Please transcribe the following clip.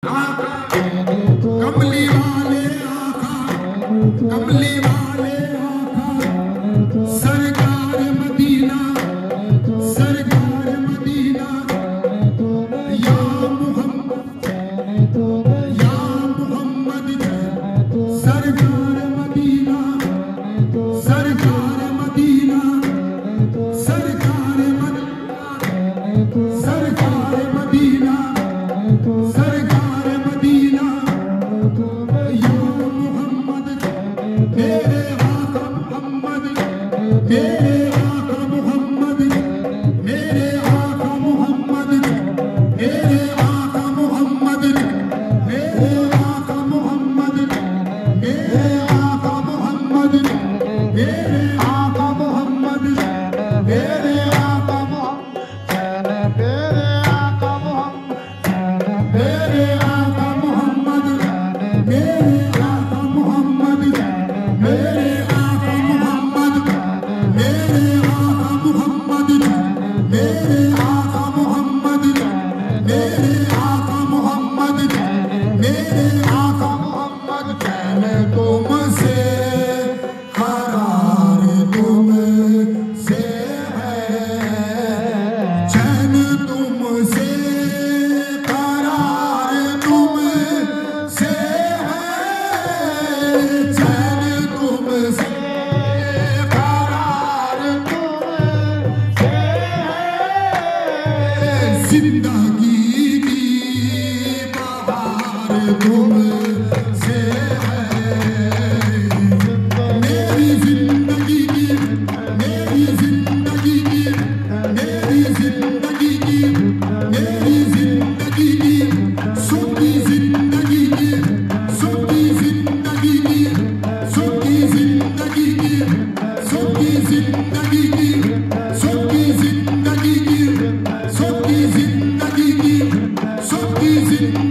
کملی والے آقا کملی والے آقا سرکار مدینہ سرکار مدینہ یا محمد سرکار مدینہ سرکار مدینہ سرکار مدینہ سرکار مدینہ یا محمد میرے آقا محمد میرے آقا محمد میرے آقا محمد میرے آقا محمد میرے آقا محمد میرے آقا محمد میرے آقا محمد میرے آقا زندگی کی بہار تم سے ہے میری زندگی کی میری زندگی کی میری زندگی کی میری زندگی کی سب کی زندگی کی سب کی زندگی کی سب کی زندگی کی سب کی زندگی کی سب کی زندگی کی سب کی زندگی کی سب کی زندگی